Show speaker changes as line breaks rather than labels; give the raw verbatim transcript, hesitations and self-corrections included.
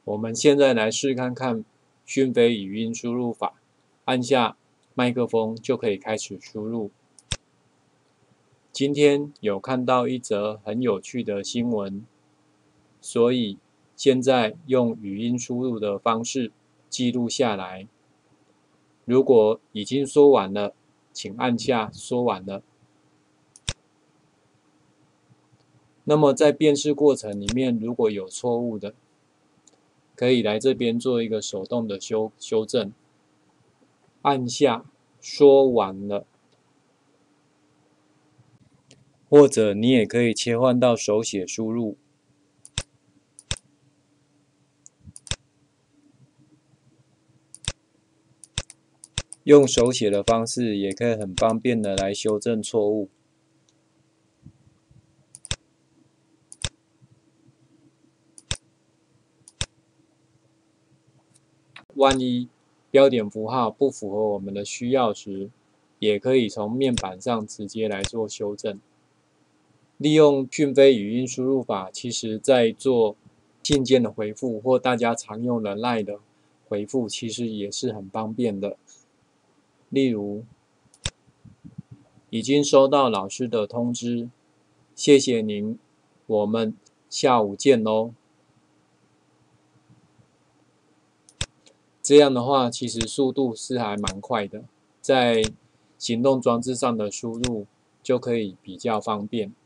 我们现在来试看看讯飞语音输入法，按下麦克风就可以开始输入。今天有看到一则很有趣的新闻，所以现在用语音输入的方式记录下来。如果已经说完了，请按下说完了。那么在辨识过程里面，如果有错误的，可以来这边做一个手动的修修正，按下说完了，或者你也可以切换到手写输入。用手写的方式也可以很方便的来修正错误。万一标点符号不符合我们的需要时，也可以从面板上直接来做修正。利用讯飞语音输入法，其实在做信件的回复或大家常用的 LINE 的回复，其实也是很方便的。例如，已经收到老师的通知，谢谢您，我们下午见喽。这样的话，其实速度是还蛮快的，在行动装置上的输入就可以比较方便。